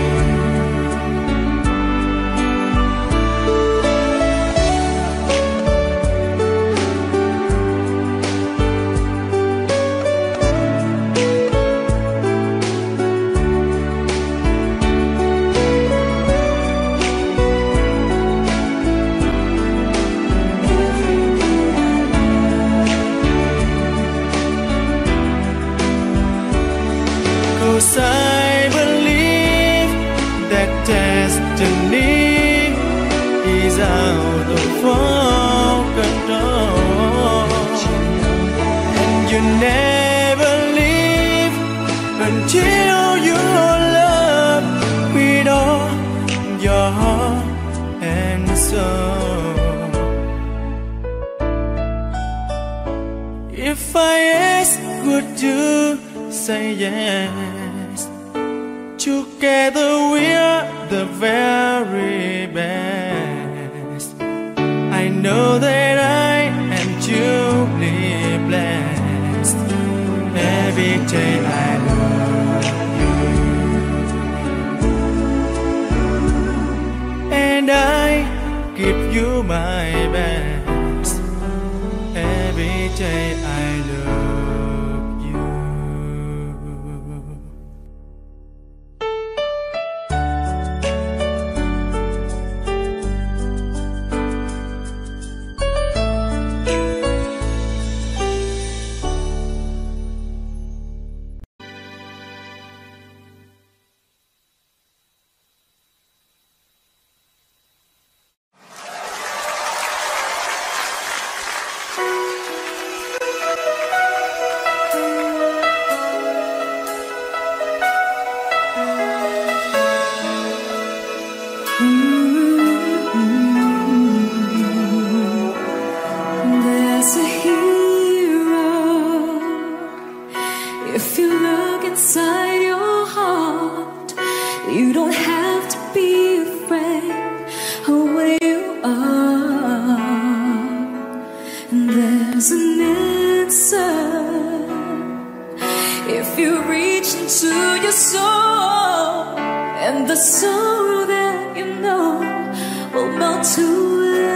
I believe that destiny is out of our control, and you never leave until you love with all your heart and soul. If I ask, would you say yes? Together we're the very best. I know that I am truly blessed. Every day I love you, and I give you my best. Every day I love you. There's a hero. If you look inside your heart, you don't have to be afraid of where you are. And there's an answer if you reach into your soul, and the sorrow that you know will melt away.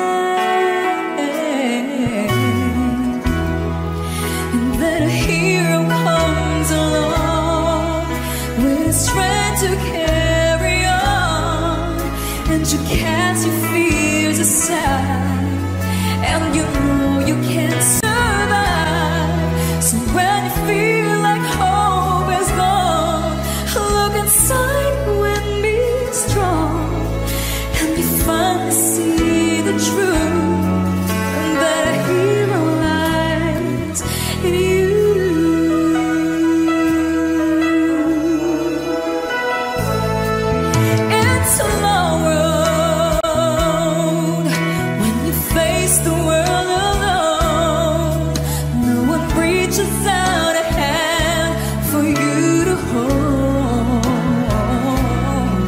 And then a hero comes along with strength to carry on, and you cast your fears aside, and you know you can survive. So when you feel like hope is gone, look inside and be strong, and you finally see the truth, and that a hero lies in you. And tomorrow, when you face the world alone, no one reaches out a hand for you to hold.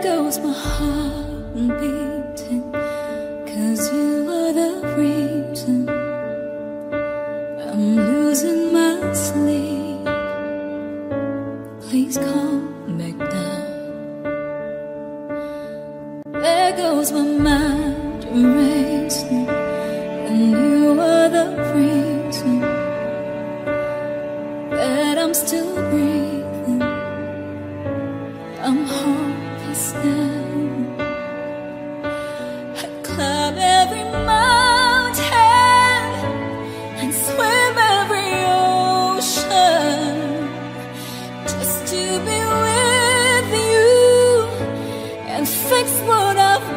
goes my heart beating, 'cause you are the reason I'm losing my sleep. Please calm back down. There goes my mind racing, and you are the reason that I'm still breathing. I'm hopeless now. I climb every mountain and swim every ocean just to be with you and fix what I've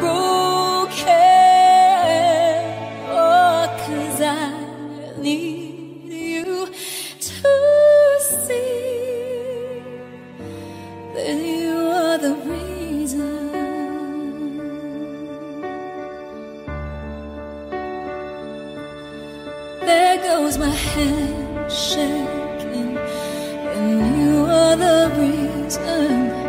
broken. Oh, 'cause I need you to see that you are the reason. There goes my hand shaking, and you are the reason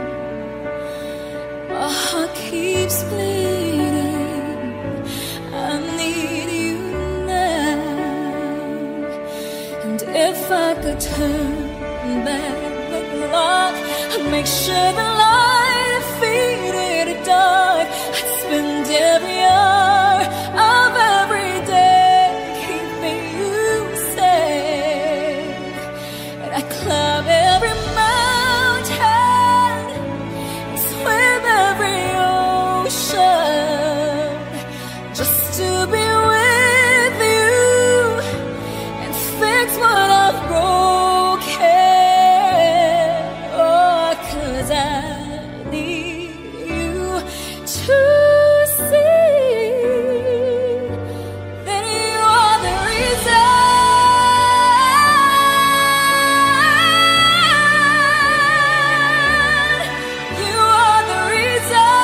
my heart keeps bleeding. I need you now, and if I could turn back the clock, I'd make sure the light faded to dark. I'd spend every hour of every day keeping you safe, and I climb every mountain and swim every ocean just to be with you and fix what I've broken. Oh, 'cause I need you to see that you are the reason. You are the reason.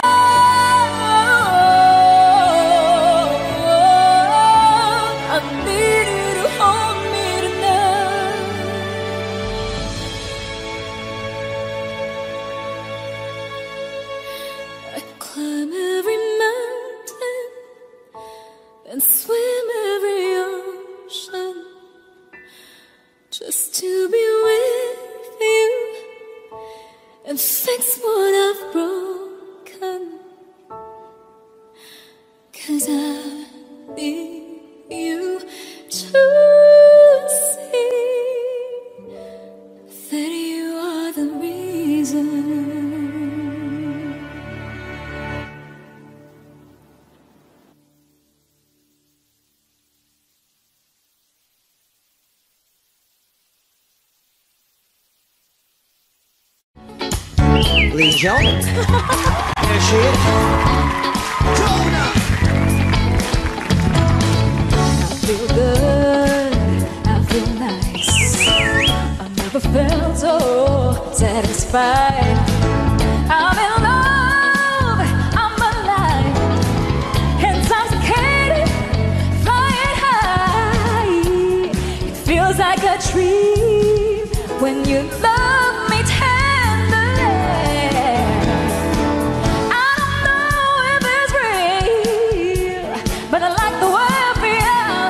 I need you to hold me tonight. I climb every mountain and swim every ocean just to be with you and fix what I've broken. 'Cause I need you to see that you are the reason. Ladies and gentlemen, there she is. I feel good, I feel nice. I never felt so satisfied. I'm in love, I'm alive, intoxicated, flying high. It feels like a dream when you love me tenderly. I don't know if it's real, but I like the way I feel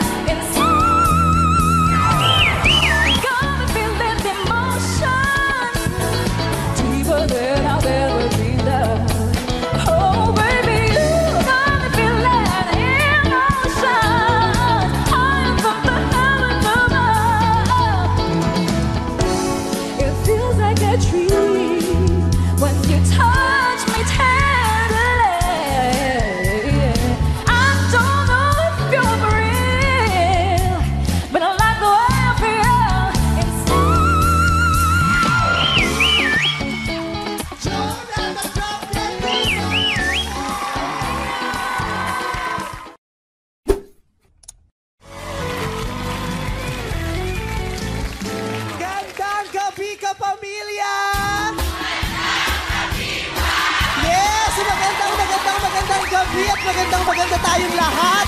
inside. Got me feeling emotion deeper than I've ever been loved. Oh baby, you got me feeling emotion higher from the heavens above. It feels like a dream when you touch me tenderly. I don't know if you're for real, but I like the way I feel inside. Gandang gabi ka, pamilya! Yes! Magandang, magandang, magandang gabi at magandang, maganda tayong lahat!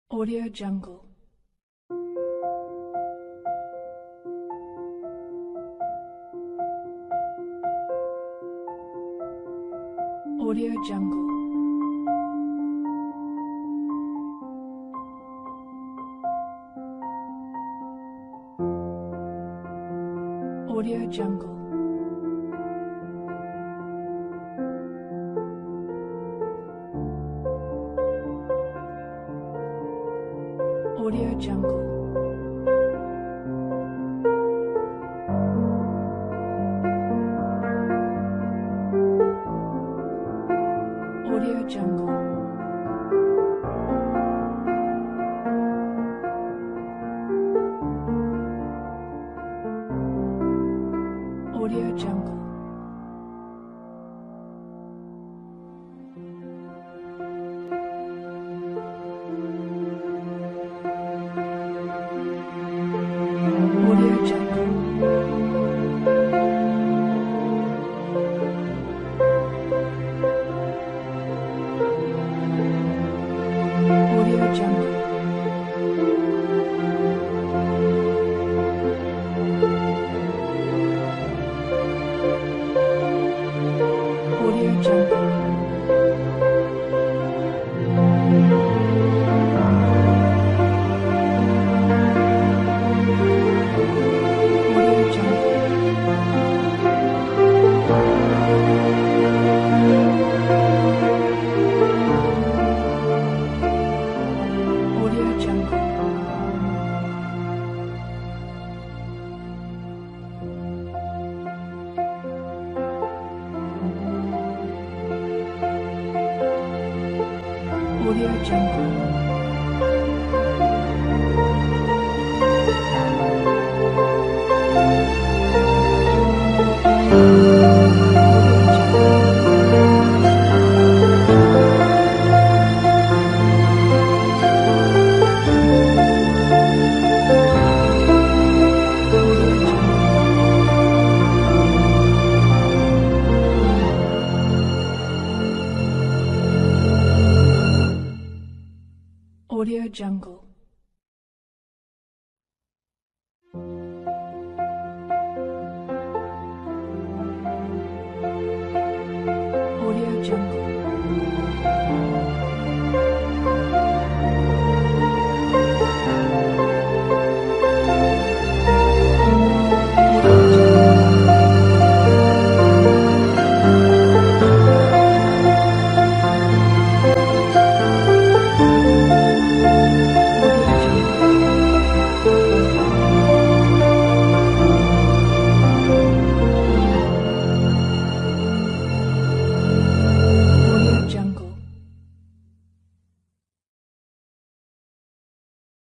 Audio Jungle. Audio Jungle. Audio Jungle. Audio Jungle. Audio Jungle. Audio Jungle. Audio Jungle. Audio Jungle. Audio Jungle. Audio Jungle. Audio Jungle. Audio Jungle. Audio Jungle.